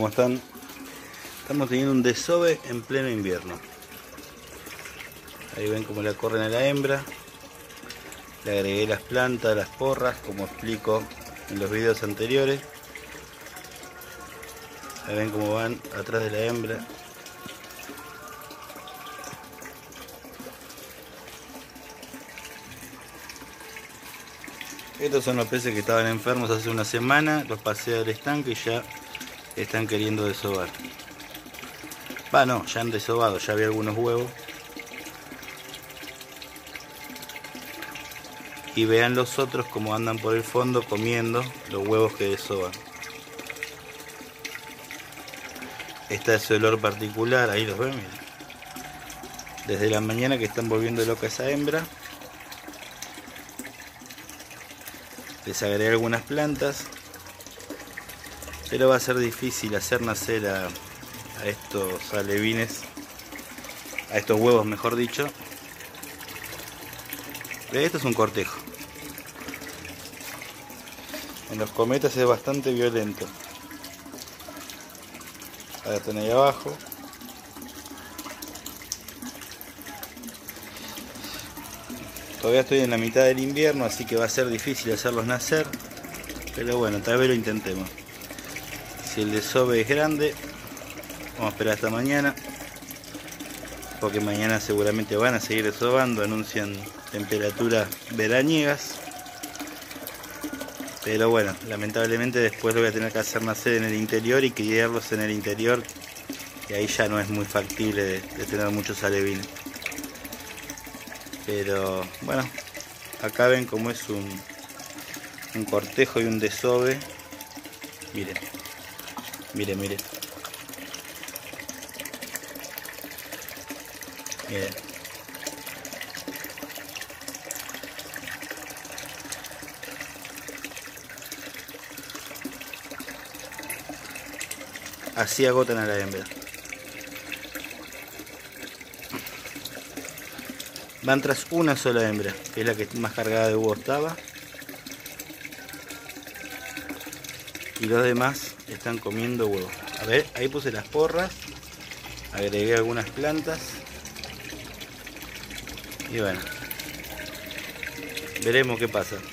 ¿Cómo están? Estamos teniendo un desove en pleno invierno. Ahí ven cómo le corren a la hembra. Le agregué las plantas, las porras, como explico en los videos anteriores. Ahí ven cómo van atrás de la hembra. Estos son los peces que estaban enfermos hace una semana. Los pasé al estanque y ya están queriendo desovar. No, ya han desobado, ya había algunos huevos. Y vean los otros como andan por el fondo comiendo los huevos que desoban. Está ese olor particular, ahí los ven, miren. Desde la mañana que están volviendo loca esa hembra. Les agregué algunas plantas, pero va a ser difícil hacer nacer a estos alevines, a estos huevos mejor dicho. Esto es un cortejo. En los cometas es bastante violento. Ahora están ahí abajo. Todavía estoy en la mitad del invierno, así que va a ser difícil hacerlos nacer. Pero bueno, tal vez lo intentemos. Si el desove es grande, vamos a esperar hasta mañana. Porque mañana seguramente van a seguir desobando, anuncian temperaturas veraniegas. Pero bueno, lamentablemente después lo voy a tener que hacer nacer en el interior y criarlos en el interior. Y ahí ya no es muy factible de tener muchos alevines. Pero bueno, acá ven cómo es un cortejo y un desove. Miren, miren, miren. Miren. Así agotan a la hembra. Van tras una sola hembra, que es la que más cargada de huevo estaba. Y los demás están comiendo huevos. A ver, ahí puse las porras. Agregué algunas plantas. Y bueno, veremos qué pasa.